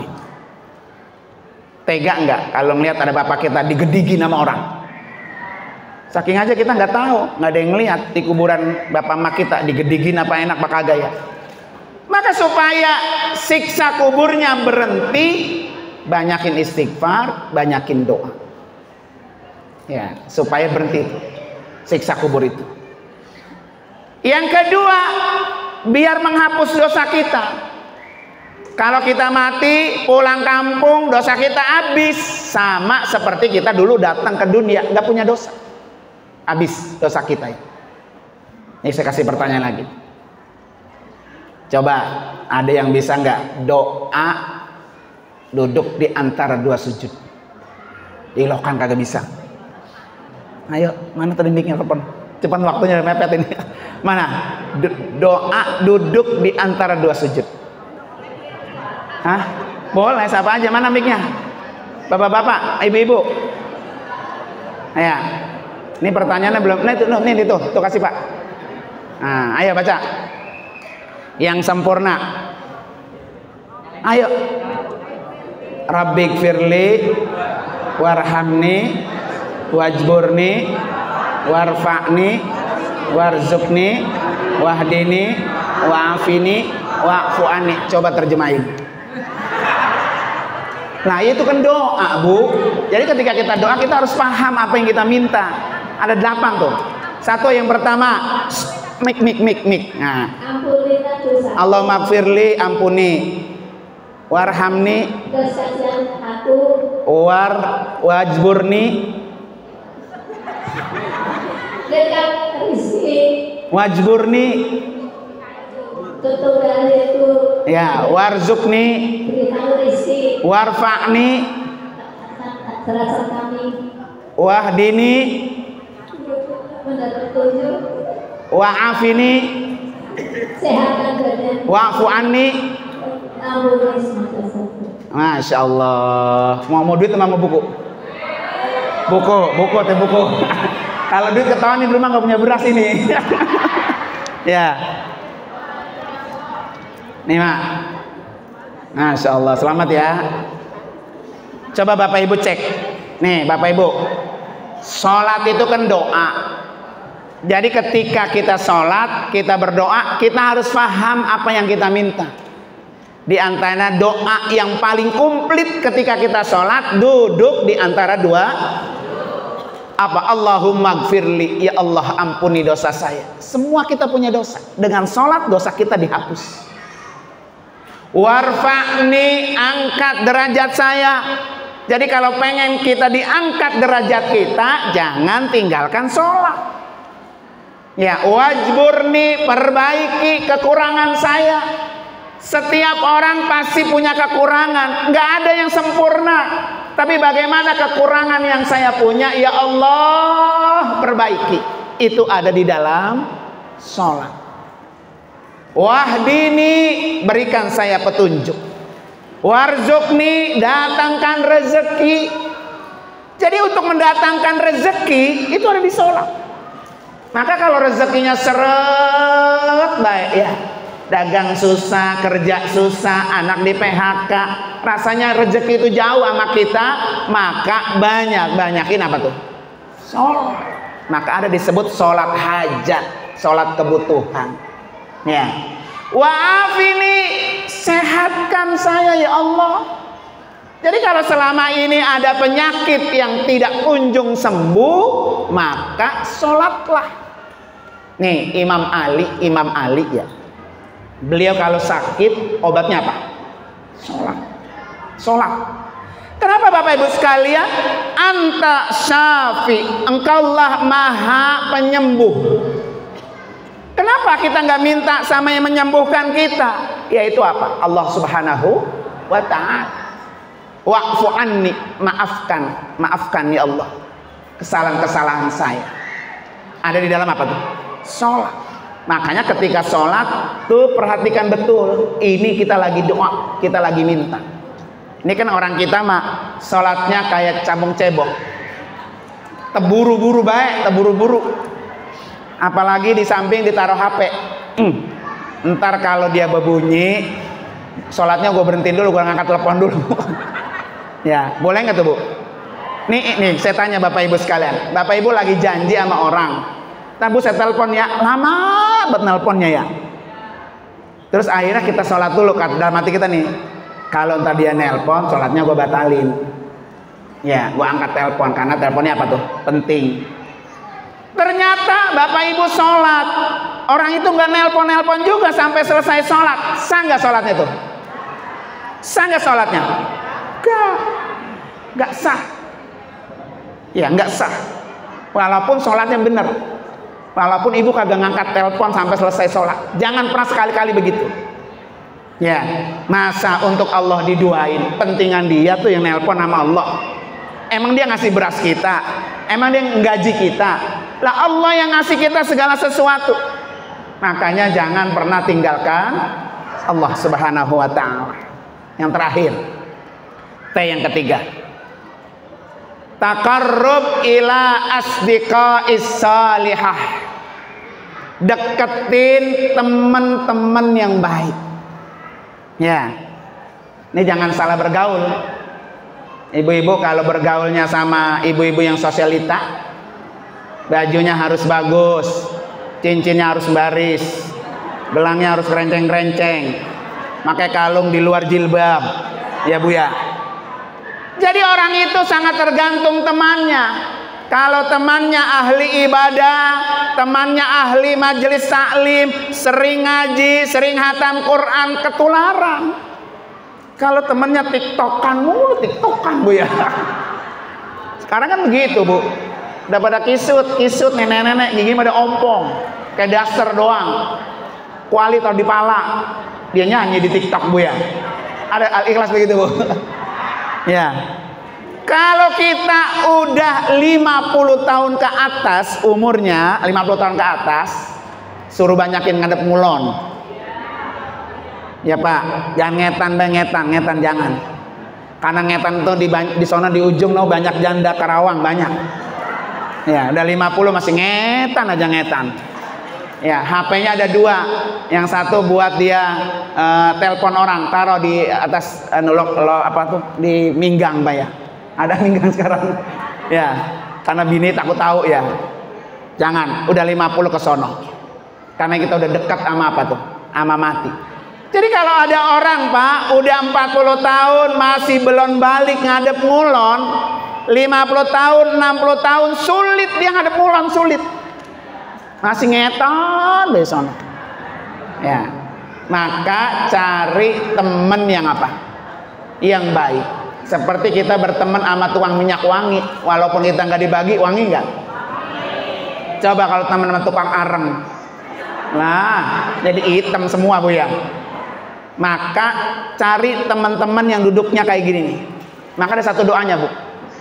Tega enggak kalau melihat ada bapak kita digedigi nama orang? Saking aja kita nggak tahu, nggak ada yang ngelihat di kuburan bapak emak kita digedigi apa enak apa kagak ya. Maka supaya siksa kuburnya berhenti, banyakin istighfar, banyakin doa. Ya, supaya berhenti itu, siksa kubur itu. Yang kedua, biar menghapus dosa kita. Kalau kita mati, pulang kampung, dosa kita habis. Sama seperti kita dulu datang ke dunia, nggak punya dosa. Habis dosa kita. Ini saya kasih pertanyaan lagi. Coba, ada yang bisa nggak doa duduk di antara dua sujud? Dilokan kagak bisa. Ayo, mana tadi mic-nya telepon? Cepat waktunya mepet ini. Mana? Doa duduk di antara dua sujud. Hah? Boleh, siapa aja? Mana mic-nya? Bapak-bapak, ibu-ibu. Ayo. Ini pertanyaannya belum. Nah, itu, nih, itu, tuh kasih Pak. Nah, ayo baca. Yang sempurna. Ayo. Rabbik firli warhamni wajburni warfa'ni warzuqni wahdini wa'afini wa'fu'ani. Coba terjemahin. Nah, itu kan doa, Bu. Jadi ketika kita doa, kita harus paham apa yang kita minta. Ada delapan tuh. Satu, yang pertama, mik mik mik mik. Nah, Ampunilah dosa. Allahumma gfirli, ampuni. Warhamni, Dosa aku. war wajburni, Dekat rizki. wajburni, Tutup dariku. ya, warzuqni, Berikan rizki. warfa'ni, Derajat kami. wahdini, Mendapat petunjuk. wa'afini, Sehatkan badan. wa'fu anni. Ampuni semua dosaku. Masya Allah. Mau mau duit sama mau buku? Buku, buku teh buku. Kalau duit ketahuan di rumah nggak punya beras ini. Ya. Nih Mak. Masya Allah. Selamat ya. Coba Bapak Ibu cek. Nih Bapak Ibu. Sholat itu kan doa. Jadi ketika kita sholat, kita berdoa, kita harus paham apa yang kita minta. Di antara doa yang paling komplit ketika kita sholat, duduk di antara dua apa? Allahumma gfirli, ya Allah ampuni dosa saya. Semua kita punya dosa. Dengan sholat dosa kita dihapus. Warfa'ni, angkat derajat saya. Jadi kalau pengen kita diangkat derajat kita, jangan tinggalkan sholat. Ya, wajburni, perbaiki kekurangan saya. Setiap orang pasti punya kekurangan, nggak ada yang sempurna. Tapi bagaimana kekurangan yang saya punya, ya Allah perbaiki. Itu ada di dalam sholat. Wahdini, berikan saya petunjuk. Warzuqni, datangkan rezeki. Jadi untuk mendatangkan rezeki itu ada di sholat. Maka kalau rezekinya seret baik ya, dagang susah, kerja susah, anak di P H K, rasanya rezeki itu jauh sama kita, maka banyak-banyakin apa tuh? Sholat. Maka ada disebut sholat hajat, sholat kebutuhan. Ya. Wa'afini, sehatkan saya ya Allah. Jadi kalau selama ini ada penyakit yang tidak kunjung sembuh, maka sholatlah. Nih Imam Ali, Imam Ali ya. Beliau kalau sakit obatnya apa? Sholat. Sholat. Kenapa Bapak Ibu sekalian? Anta syafi, engkaulah maha penyembuh. Kenapa kita nggak minta sama yang menyembuhkan kita? Yaitu apa? Allah Subhanahu wa ta'ala. Wa'fu anni, maafkan, maafkan ya Allah kesalahan-kesalahan saya. Ada di dalam apa tuh? Sholat. Makanya ketika sholat tuh perhatikan betul. Ini kita lagi doa, kita lagi minta. Ini kan orang kita mah sholatnya kayak cabung cebok, teburu-buru baik, teburu-buru. Apalagi di samping ditaruh H P. Hmm. Ntar kalau dia berbunyi, sholatnya gue berhentiin dulu, gue ngangkat telepon dulu. Ya, boleh nggak tuh Bu? Nih, nih, saya tanya Bapak Ibu sekalian. Bapak Ibu lagi janji sama orang. Nah Bu, saya telepon ya, lama buat nelponnya ya. Terus akhirnya kita sholat dulu, dalam hati kita nih. Kalau ntar dia nelpon, sholatnya gue batalin. Ya, gue angkat telepon karena teleponnya apa tuh? Penting. Ternyata Bapak Ibu sholat, orang itu nggak nelpon-nelpon juga sampai selesai sholat. Sah nggak sholatnya tuh? Sah nggak sholatnya? Gak, nggak sah. Ya, nggak sah. Walaupun sholatnya bener, walaupun ibu kagak ngangkat telepon sampai selesai sholat. Jangan pernah sekali-kali begitu. Ya, masa untuk Allah diduain, pentingan dia tuh yang nelpon sama Allah. Emang dia ngasih beras kita, emang dia nggaji kita. Lah Allah yang ngasih kita segala sesuatu. Makanya jangan pernah tinggalkan Allah Subhanahu wa ta'ala. Yang terakhir, T yang ketiga, taqarrub ila asdiqais salihah. Deketin teman-teman yang baik. Ya, ini jangan salah bergaul. Ibu-ibu kalau bergaulnya sama ibu-ibu yang sosialita, bajunya harus bagus, cincinnya harus baris, gelangnya harus renceng-renceng, pakai kalung di luar jilbab, ya Bu ya. Jadi orang itu sangat tergantung temannya. Kalau temannya ahli ibadah, temannya ahli majelis taklim, sering ngaji, sering hatam Quran, ketularan. Kalau temannya tiktokan mulu, tiktokan Bu ya. Sekarang kan begitu Bu. Udah pada kisut, kisut nenek-nenek, gigi pada ompong, kayak daster doang. Kuali taruh di pala, dia nyanyi di TikTok Bu ya. Ada Al-Ikhlas begitu Bu. Ya. Kalau kita udah lima puluh tahun ke atas umurnya, lima puluh tahun ke atas, suruh banyakin ngadep ngulon. Ya Pak, jangan ngetan, ngetan, ngetan jangan. Karena ngetan tuh di di sana di ujung no banyak janda Karawang banyak. Ya, udah lima puluh masih ngetan aja ngetan. Ya, H P-nya ada dua. Yang satu buat dia uh, telepon orang, taruh di atas uh, lo, lo, apa tuh di minggang Pak ya. Ada minggang sekarang. Ya, karena bini takut tahu ya. Jangan, udah lima puluh ke sono. Karena kita udah dekat sama apa tuh? Sama mati. Jadi kalau ada orang Pak, udah empat puluh tahun masih belum balik ngadep ngulon, lima puluh tahun, enam puluh tahun sulit dia ngadep ngulon, sulit. Masih ngeton di sono. Ya. Maka cari temen yang apa? Yang baik. Seperti kita berteman sama tukang minyak wangi, walaupun kita nggak dibagi, wangi nggak? Coba kalau teman-teman tukang areng, lah jadi hitam semua Bu ya. Maka cari teman-teman yang duduknya kayak gini nih. Maka ada satu doanya Bu.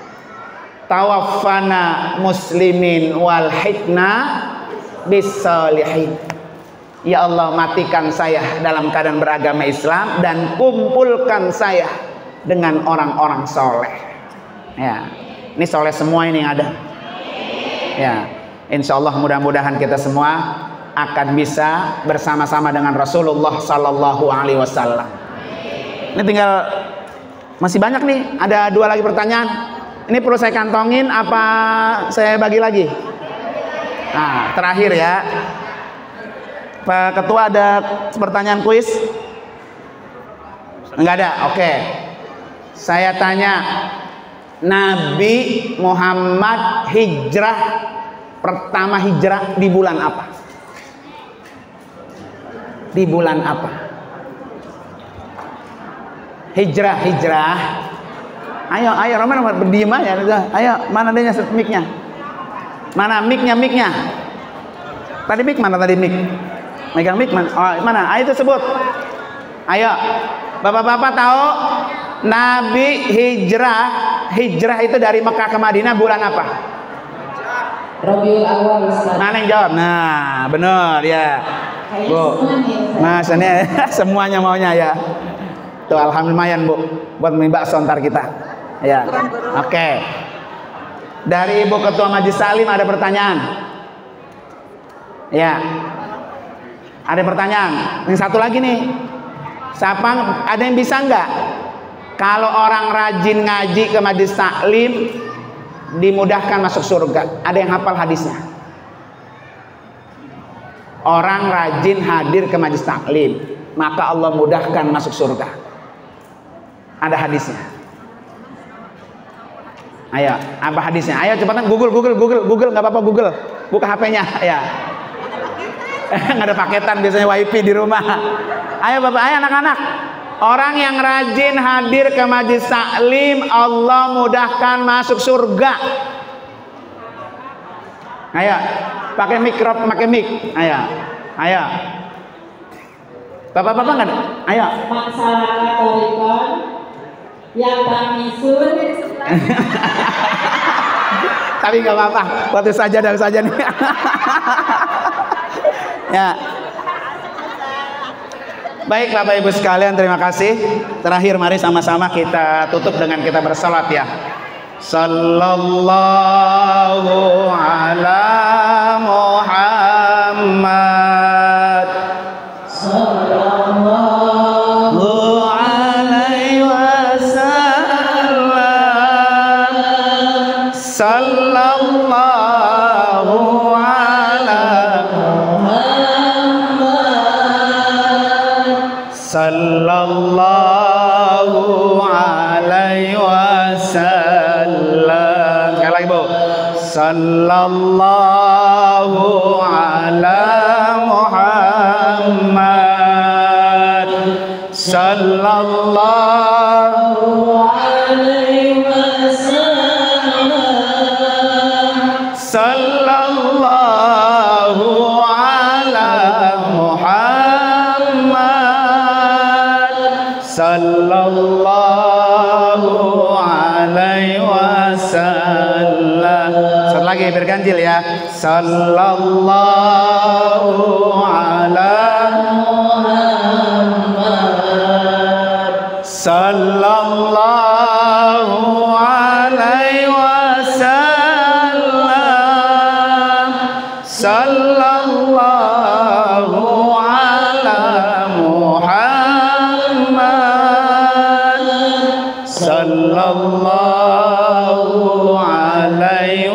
Tawaffana muslimin wal hikna bisalihin. Ya Allah, matikan saya dalam keadaan beragama Islam dan kumpulkan saya dengan orang-orang soleh. Ya, ini soleh semua ini yang ada. Ya, insya Allah mudah-mudahan kita semua akan bisa bersama-sama dengan Rasulullah Sallallahu Alaihi Wasallam. Ini tinggal masih banyak nih, ada dua lagi pertanyaan. Ini perlu saya kantongin apa saya bagi lagi? Nah, terakhir ya, Pak Ketua, ada pertanyaan kuis? Enggak ada, oke. Saya tanya, Nabi Muhammad hijrah pertama hijrah di bulan apa? Di bulan apa? Hijrah, hijrah. Ayo, ayo Roman berdiam aja. Ayo, mana adanya mic-nya? Mana mic-nya, mic-nya? Tadi mic mana tadi mic? Megang mic mana? Oh, mana? Ayo itu sebut. Ayo. Bapak-bapak tahu Nabi hijrah, hijrah itu dari Mekah ke Madinah bulan apa? Rabiul Awal Ustaz. Mana yang jawab? Nah, benar ya. Bu. Mas, ini semuanya maunya ya. Tuh alhamdulillah Bu, buat mie bakso ntar kita. Ya. Oke. Okay. Dari Ibu Ketua Majelis Salim ada pertanyaan? Ya. Ada pertanyaan. Yang satu lagi nih. Siapa ada yang bisa nggak? Kalau orang rajin ngaji ke Majelis Taklim dimudahkan masuk surga. Ada yang hafal hadisnya? Orang rajin hadir ke Majelis Taklim, maka Allah mudahkan masuk surga. Ada hadisnya. Ayo, apa hadisnya? Ayo cepatan Google, Google, Google, Google, nggak apa-apa Google. Buka H P-nya, ya. Nggak ada paketan biasanya wifi di rumah. Ayo Bapak, ayo anak-anak. Orang yang rajin hadir ke Majelis Taklim, Allah mudahkan masuk surga. Ayo, pakai mikrofon, pakai mic. Ayo, ayo. Bapak-bapak nggak ada? Ayo. Masyarakat Torikon yang tamisun. Tapi nggak apa-apa, waktu saja dan saja nih. Ya. Baik Bapak Ibu sekalian, terima kasih. Terakhir mari sama-sama kita tutup dengan kita bersalat ya. Sallallahu ala Muhammad. Sallallahu alaihi wasallam. Sallallahu ala Sallallahu alaihi wasallam. Sekali lagi Bu. Sallallahu ala Muhammad. Sallallahu alaihi wasallam. Sallallahu ala Muhammad. Sallallahu alaihi wasallam. Satu lagi berganjil ya. Sallallahu ala Muhammad. Sallallahu alaihi wasallam. Sallallahu ala Muhammad. Sallallahu alaihi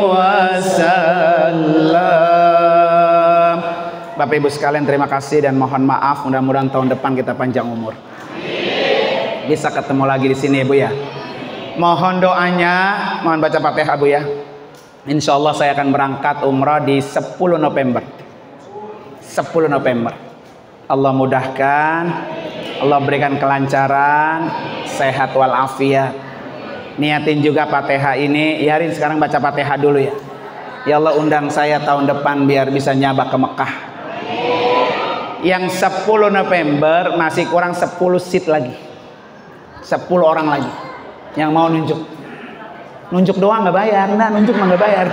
wasallam. Bapak Ibu sekalian, terima kasih dan mohon maaf. Mudah-mudahan tahun depan kita panjang umur. Bisa ketemu lagi di sini Bu ya. Mohon doanya, mohon baca Fatihah Bu ya. Insya Allah saya akan berangkat umrah di sepuluh November. sepuluh November. Allah mudahkan, Allah berikan kelancaran, sehat walafiat. Niatin juga Fatihah ini, ya Rin sekarang baca Fatihah dulu ya. Ya Allah undang saya tahun depan biar bisa nyabak ke Mekah. Yang sepuluh November masih kurang sepuluh seat lagi. sepuluh orang lagi yang mau nunjuk. Nunjuk doang nggak bayar, nah nunjuk mah nggak bayar.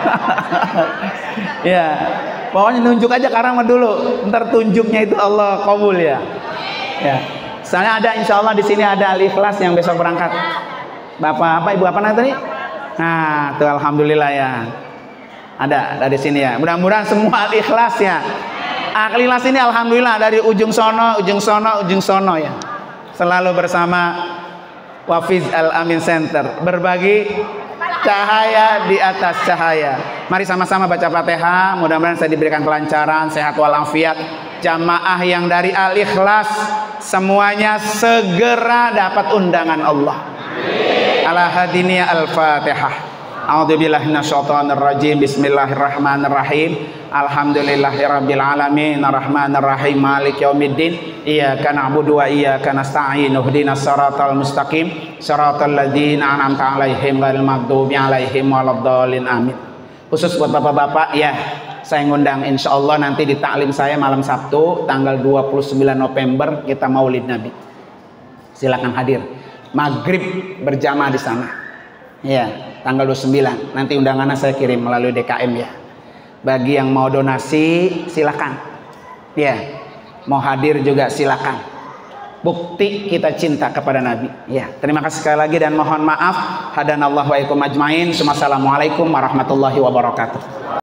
Ya, pokoknya nunjuk aja karena mah dulu. Ntar tunjuknya itu Allah kabul ya. Ya, soalnya ada insya Allah di sini ada Al-Ikhlas yang besok berangkat. Bapak apa Ibu apa namanya tadi? Nah, tuh alhamdulillah ya. Ada dari sini ya. Mudah-mudahan semua Al-Ikhlas ya. Al-Ikhlas ini alhamdulillah dari ujung sono, ujung sono, ujung sono ya. Selalu bersama Wafiz Al-Amin Center, berbagi cahaya di atas cahaya. Mari sama-sama baca Fatihah. Mudah-mudahan saya diberikan kelancaran, sehat walafiat. Jamaah yang dari Al-Ikhlas semuanya segera dapat undangan Allah. Ala hadiniya Al-Fatihah. A'udzubillahi minasyaitonir rajim. Bismillahirrahmanirrahim. Alhamdulillahirabbil alamin arrahmanir rahim maliki yaumiddin. Iyyaka na'budu wa iyyaka nasta'in. Ihdinas siratal mustaqim. Siratal ladzina an'amta 'alaihim ghairil maghdubi 'alaihim waladdallin. Amin. Khusus buat bapak-bapak ya, saya ngundang insya Allah nanti di taklim saya malam Sabtu tanggal dua puluh sembilan November kita Maulid Nabi. Silakan hadir. Maghrib berjamaah di sana. Ya, tanggal dua puluh sembilan. Nanti undangannya saya kirim melalui D K M ya. Bagi yang mau donasi silakan. Ya, mau hadir juga silakan. Bukti kita cinta kepada Nabi. Ya, terima kasih sekali lagi dan mohon maaf. Hadanallahu wa ikum ajmain. Assalamualaikum warahmatullahi wabarakatuh.